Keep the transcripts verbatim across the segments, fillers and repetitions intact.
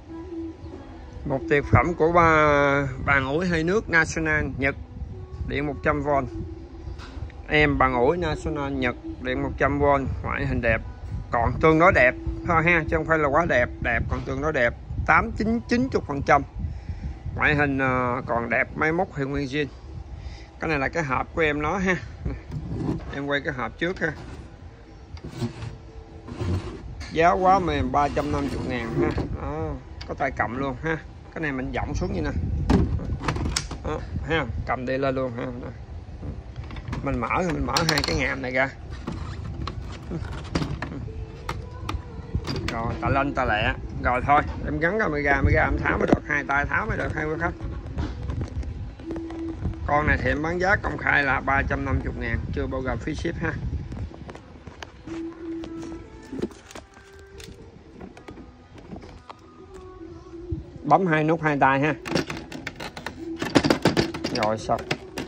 Một tuyệt phẩm của ba bàn ủi hơi nước National Nhật, điện một trăm vôn. Em bàn ủi National Nhật, điện một trăm vôn, ngoại hình đẹp, còn tương đối đẹp thôi ha, chứ không phải là quá đẹp, đẹp còn tương đối đẹp, tám chín chín mươi phần trăm. Ngoại hình còn đẹp, máy móc thì nguyên zin. Cái này là cái hộp của em nó ha. Em quay cái hộp trước ha. Giá quá mềm, ba trăm năm mươi ngàn ha. Đó, có tay cầm luôn ha. Cái này mình giọng xuống như nè. Đó, ha, cầm đi lên luôn ha. Đó. Mình mở thì mình mở hai cái ngàm này ra. Rồi ta lên ta lẹ. Rồi thôi, em gắn camera camera em tháo mới được, hai tay tháo mới được hai quý khách. Con này thì em bán giá công khai là ba trăm năm mươi ngàn, chưa bao gồm phí ship ha. Bấm hai nút hai tay ha. Rồi xong.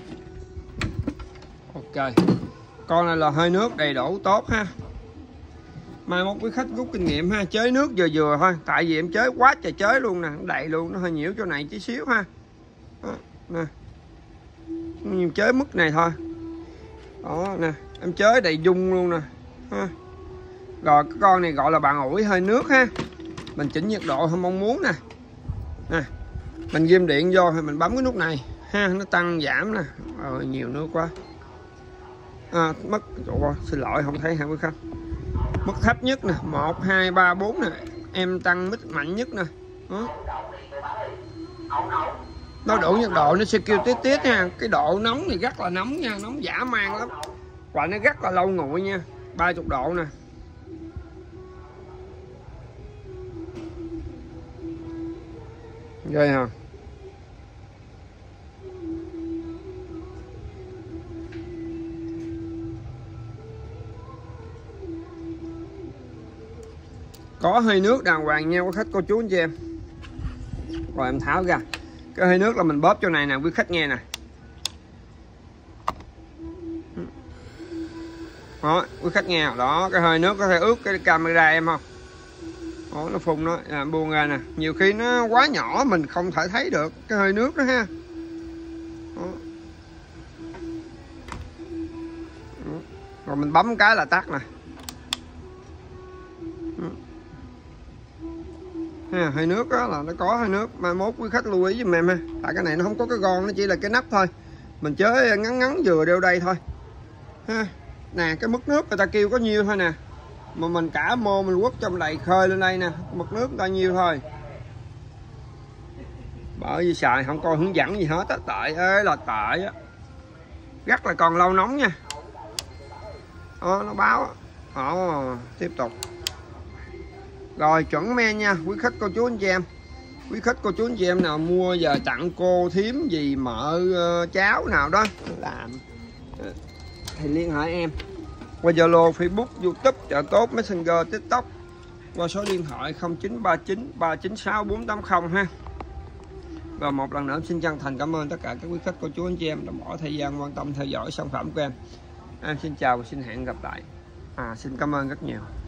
Ok. Con này là hơi nước đầy đủ tốt ha. Mai mốt quý khách rút kinh nghiệm ha, chế nước vừa vừa thôi, tại vì em chế quá trời chế luôn nè, đầy luôn, nó hơi nhiễu chỗ này tí xíu ha. Đó, nè. Em chế mức này thôi. Đó nè, em chế đầy dung luôn nè. Ha. Rồi cái con này gọi là bàn ủi hơi nước ha. Mình chỉnh nhiệt độ không mong muốn nè. Nè. Mình ghim điện vô thì mình bấm cái nút này ha, nó tăng giảm nè. Rồi nhiều nước quá. À, mất Ủa, xin lỗi không thấy hả quý khách. Mức thấp nhất nè, một hai ba bốn nè, em tăng mức mạnh nhất nè. Đó. Nó đủ nhiệt độ nó sẽ kêu tít tít nha. Cái độ nóng thì rất là nóng nha, nóng dã man lắm. Và nó rất là lâu nguội nha, ba mươi độ nè. Ghê hả? Có hơi nước đàng hoàng nha quý khách cô chú anh chị em. Rồi em tháo ra. Cái hơi nước là mình bóp chỗ này nè quý khách nghe nè. Đó, quý khách nghe đó, cái hơi nước có thể ướt cái camera em không? Đó, nó phun nó à, buông ra nè. Nhiều khi nó quá nhỏ mình không thể thấy được cái hơi nước đó ha. Đó. Đó. Rồi mình bấm cái là tắt nè. Ha, hơi nước đó là nó có hơi nước, mai mốt quý khách lưu ý giùm em ha. Tại cái này nó không có cái gon, nó chỉ là cái nắp thôi. Mình chế ngắn ngắn vừa đeo đây thôi. Ha. Nè, cái mức nước người ta kêu có nhiêu thôi nè. Mà mình cả mô mình quất trong đầy khơi lên đây nè, mực nước người ta nhiêu thôi. Bởi vì xài không coi hướng dẫn gì hết á, tệ ơi là tệ á. Rất là còn lâu nóng nha. Đó, nó báo á. Đó, tiếp tục. Rồi chuẩn men nha, quý khách cô chú anh chị em. Quý khách cô chú anh chị em nào mua giờ tặng cô thím gì mợ cháu nào đó làm thì liên hệ em qua Zalo, Facebook, YouTube, Chợ Tốt, Messenger, TikTok, qua số điện thoại không chín ba chín ba chín sáu bốn tám không ha. Và một lần nữa em xin chân thành cảm ơn tất cả các quý khách cô chú anh chị em đã bỏ thời gian quan tâm theo dõi sản phẩm của em. Em xin chào và xin hẹn gặp lại. À, xin cảm ơn rất nhiều.